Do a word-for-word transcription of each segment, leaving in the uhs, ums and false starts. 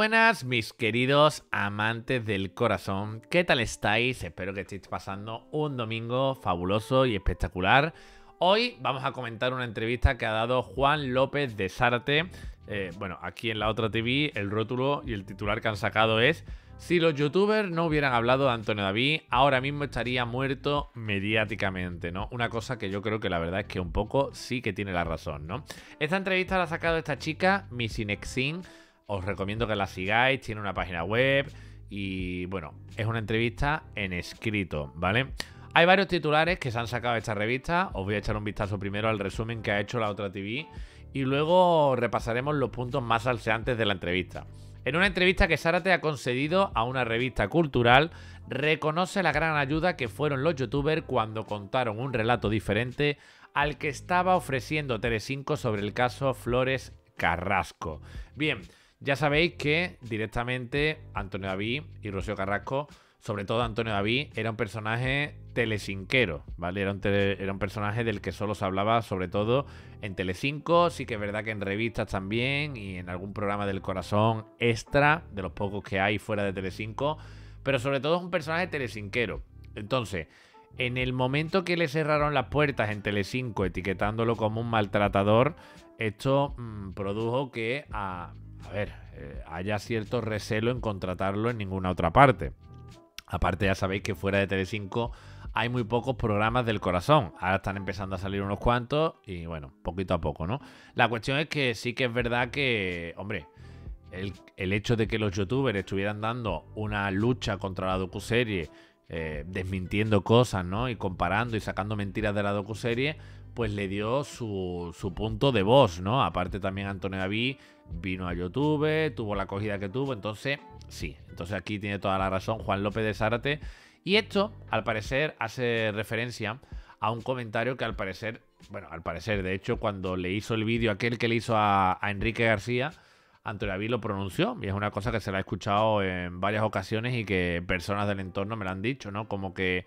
buenas, mis queridos amantes del corazón. ¿Qué tal estáis? Espero que estéis pasando un domingo fabuloso y espectacular. Hoy vamos a comentar una entrevista que ha dado Juan López de Zárate. Eh, bueno, aquí en La Otra T V el rótulo y el titular que han sacado es: si los youtubers no hubieran hablado de Antonio David, ahora mismo estaría muerto mediáticamente, ¿no? Una cosa que yo creo que la verdad es que un poco sí que tiene la razón, ¿no? Esta entrevista la ha sacado esta chica, Missinexin. Os recomiendo que la sigáis, tiene una página web y, bueno, es una entrevista en escrito, ¿vale? Hay varios titulares que se han sacado de esta revista. Os voy a echar un vistazo primero al resumen que ha hecho La Otra T V y luego repasaremos los puntos más salseantes de la entrevista. En una entrevista que Zárate ha concedido a una revista cultural, reconoce la gran ayuda que fueron los youtubers cuando contaron un relato diferente al que estaba ofreciendo Telecinco sobre el caso Flores Carrasco. Bien, ya sabéis que directamente Antonio David y Rocío Carrasco, sobre todo Antonio David, era un personaje telecinquero, ¿vale? Era un, tele, era un personaje del que solo se hablaba sobre todo en Telecinco. Sí que es verdad que en revistas también y en algún programa del corazón extra, de los pocos que hay fuera de Telecinco, pero sobre todo es un personaje telecinquero. Entonces, en el momento que le cerraron las puertas en Telecinco etiquetándolo como un maltratador, esto mmm, produjo que a, a ver, eh, haya cierto recelo en contratarlo en ninguna otra parte. Aparte, ya sabéis que fuera de Telecinco hay muy pocos programas del corazón. Ahora están empezando a salir unos cuantos y, bueno, poquito a poco, ¿no? La cuestión es que sí que es verdad que, hombre, el, el hecho de que los youtubers estuvieran dando una lucha contra la docuserie, eh, desmintiendo cosas, ¿no? Y comparando y sacando mentiras de la docuserie, pues le dio su, su punto de voz, ¿no? Aparte también Antonio David vino a YouTube, tuvo la acogida que tuvo, entonces sí, entonces aquí tiene toda la razón Juan López de Zárate. Y esto, al parecer, hace referencia a un comentario que al parecer, bueno, al parecer, de hecho, cuando le hizo el vídeo aquel que le hizo a, a Enrique García, Antonio David lo pronunció, y es una cosa que se la he escuchado en varias ocasiones y que personas del entorno me lo han dicho, ¿no? Como que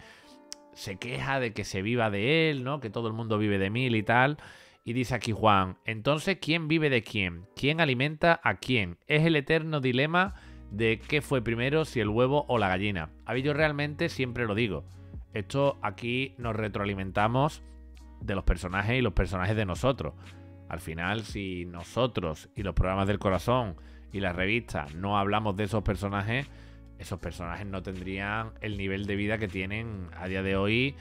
se queja de que se viva de él, ¿no? Que todo el mundo vive de mí y tal. Y dice aquí Juan: entonces, ¿quién vive de quién? ¿Quién alimenta a quién? Es el eterno dilema de qué fue primero, si el huevo o la gallina. A mí yo realmente siempre lo digo. Esto aquí nos retroalimentamos de los personajes y los personajes de nosotros. Al final, si nosotros y los programas del corazón y las revistas no hablamos de esos personajes, esos personajes no tendrían el nivel de vida que tienen a día de hoy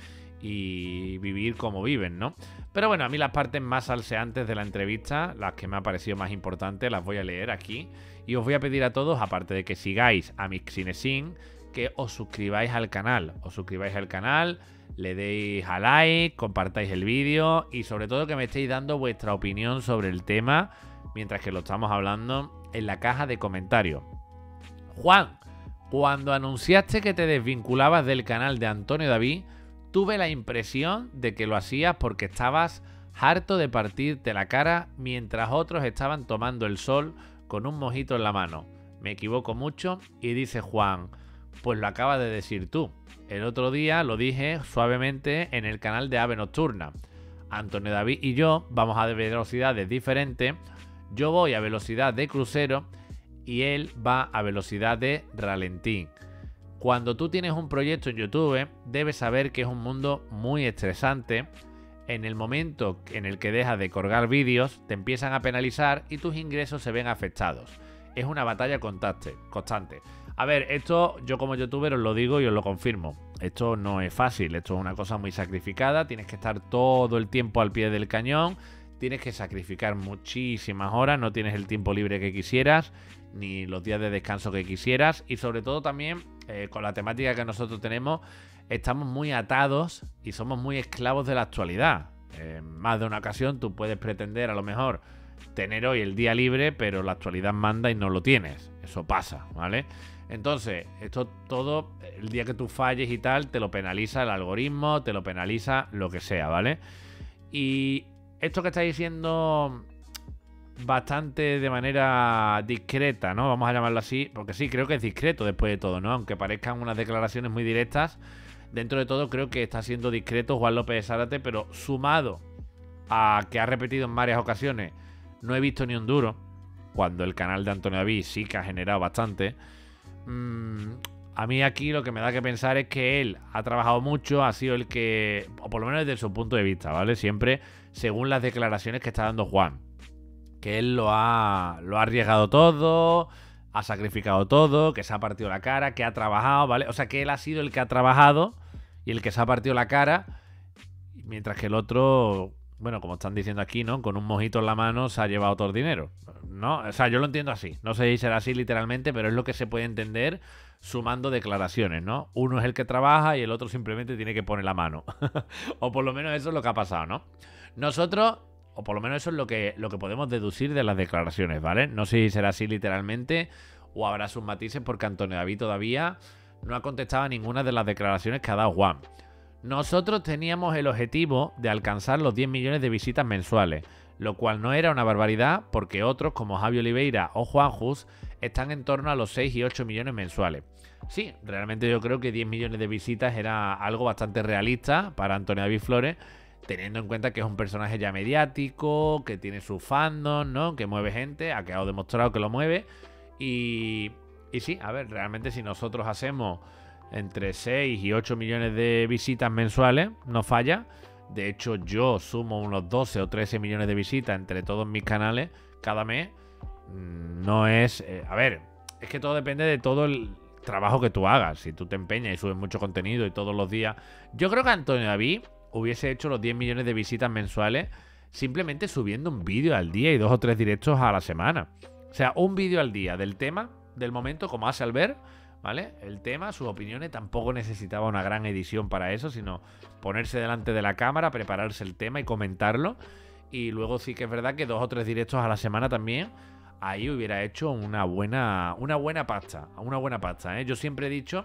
y vivir como viven, ¿no? Pero bueno, a mí las partes más salseantes de la entrevista, las que me han parecido más importantes, las voy a leer aquí. Y os voy a pedir a todos, aparte de que sigáis a Missinexin, que os suscribáis al canal. Os suscribáis al canal, le deis a like, compartáis el vídeo y sobre todo que me estéis dando vuestra opinión sobre el tema mientras que lo estamos hablando en la caja de comentarios. Juan, cuando anunciaste que te desvinculabas del canal de Antonio David, tuve la impresión de que lo hacías porque estabas harto de partirte la cara mientras otros estaban tomando el sol con un mojito en la mano. Me equivoco mucho. Y dice Juan: pues lo acabas de decir tú. El otro día lo dije suavemente en el canal de Ave Nocturna. Antonio David y yo vamos a velocidades diferentes. Yo voy a velocidad de crucero y él va a velocidad de ralentí. Cuando tú tienes un proyecto en YouTube, debes saber que es un mundo muy estresante. En el momento en el que dejas de colgar vídeos, te empiezan a penalizar y tus ingresos se ven afectados. Es una batalla constante. A ver, esto yo como youtuber os lo digo y os lo confirmo. Esto no es fácil, esto es una cosa muy sacrificada. Tienes que estar todo el tiempo al pie del cañón. Tienes que sacrificar muchísimas horas, no tienes el tiempo libre que quisieras, ni los días de descanso que quisieras. Y sobre todo también, eh, con la temática que nosotros tenemos, estamos muy atados y somos muy esclavos de la actualidad. En más de una ocasión tú puedes pretender a lo mejor tener hoy el día libre, pero la actualidad manda y no lo tienes. Eso pasa, ¿vale? Entonces, esto todo, el día que tú falles y tal, te lo penaliza el algoritmo, te lo penaliza lo que sea, ¿vale? Y esto que está diciendo bastante de manera discreta, ¿no? Vamos a llamarlo así, porque sí, creo que es discreto después de todo, ¿no? Aunque parezcan unas declaraciones muy directas, dentro de todo creo que está siendo discreto Juan López de Zárate, pero sumado a que ha repetido en varias ocasiones, no he visto ni un duro, cuando el canal de Antonio David sí que ha generado bastante. Mmm, a mí aquí lo que me da que pensar es que él ha trabajado mucho, ha sido el que, o por lo menos desde su punto de vista, ¿vale? Siempre según las declaraciones que está dando Juan, que él lo ha, lo ha arriesgado todo, ha sacrificado todo, que se ha partido la cara, que ha trabajado, ¿vale? O sea, que él ha sido el que ha trabajado y el que se ha partido la cara, mientras que el otro, bueno, como están diciendo aquí, ¿no? Con un mojito en la mano se ha llevado todo el dinero, ¿no? O sea, yo lo entiendo así. No sé si será así literalmente, pero es lo que se puede entender sumando declaraciones, ¿no? Uno es el que trabaja y el otro simplemente tiene que poner la mano. O por lo menos eso es lo que ha pasado, ¿no? Nosotros, o por lo menos eso es lo que, lo que podemos deducir de las declaraciones, ¿vale? No sé si será así literalmente o habrá sus matices porque Antonio David todavía no ha contestado a ninguna de las declaraciones que ha dado Juan. Nosotros teníamos el objetivo de alcanzar los diez millones de visitas mensuales, lo cual no era una barbaridad porque otros como Javi Oliveira o Juan Jus están en torno a los seis y ocho millones mensuales. Sí, realmente yo creo que diez millones de visitas era algo bastante realista para Antonio David Flores, teniendo en cuenta que es un personaje ya mediático, que tiene su fandom, ¿no? Que mueve gente, ha quedado demostrado que lo mueve. Y, y sí, a ver, realmente si nosotros hacemos entre seis y ocho millones de visitas mensuales, no falla. De hecho, yo sumo unos doce o trece millones de visitas entre todos mis canales cada mes. No es... Eh, a ver, es que todo depende de todo el trabajo que tú hagas. Si tú te empeñas y subes mucho contenido y todos los días... Yo creo que Antonio David hubiese hecho los diez millones de visitas mensuales simplemente subiendo un vídeo al día y dos o tres directos a la semana. O sea, un vídeo al día del tema, del momento, como hace Albert, ¿vale? El tema, sus opiniones, tampoco necesitaba una gran edición para eso, sino ponerse delante de la cámara, prepararse el tema y comentarlo. Y luego sí que es verdad que dos o tres directos a la semana también, ahí hubiera hecho una buena, una buena pasta, una buena pasta, ¿eh? Yo siempre he dicho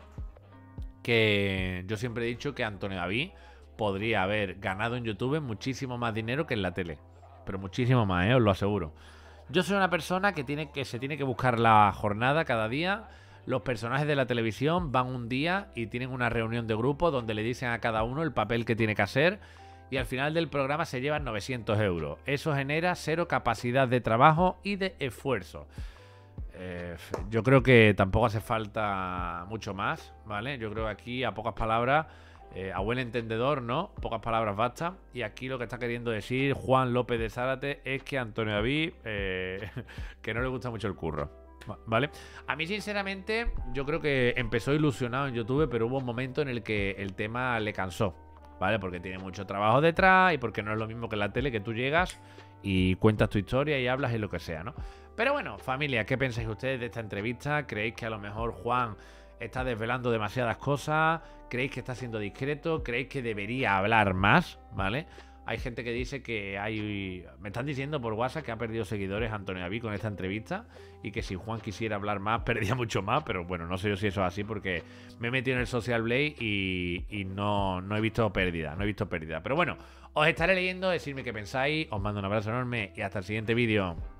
que, yo siempre he dicho que Antonio David podría haber ganado en YouTube muchísimo más dinero que en la tele, pero muchísimo más, ¿eh? Os lo aseguro. Yo soy una persona que, tiene, que se tiene que buscar la jornada cada día. Los personajes de la televisión van un día y tienen una reunión de grupo donde le dicen a cada uno el papel que tiene que hacer y al final del programa se llevan novecientos euros. Eso genera cero capacidad de trabajo y de esfuerzo. Eh, yo creo que tampoco hace falta mucho más, ¿vale? Yo creo que aquí a pocas palabras, eh, a buen entendedor, ¿no? Pocas palabras basta. Y aquí lo que está queriendo decir Juan López de Zárate es que a Antonio David, eh, que no le gusta mucho el curro, ¿vale? A mí sinceramente yo creo que empezó ilusionado en YouTube, pero hubo un momento en el que el tema le cansó, ¿vale? Porque tiene mucho trabajo detrás y porque no es lo mismo que en la tele, que tú llegas y cuentas tu historia y hablas y lo que sea, ¿no? Pero bueno, familia, ¿qué pensáis ustedes de esta entrevista? ¿Creéis que a lo mejor Juan está desvelando demasiadas cosas? ¿Creéis que está siendo discreto? ¿Creéis que debería hablar más? ¿Vale? Hay gente que dice que hay... Me están diciendo por WhatsApp que ha perdido seguidores Antonio David con esta entrevista y que si Juan quisiera hablar más, perdía mucho más, pero bueno, no sé yo si eso es así porque me he metido en el Social Blade y, y no, no he visto pérdida, no he visto pérdida. Pero bueno, os estaré leyendo, decidme qué pensáis, os mando un abrazo enorme y hasta el siguiente vídeo.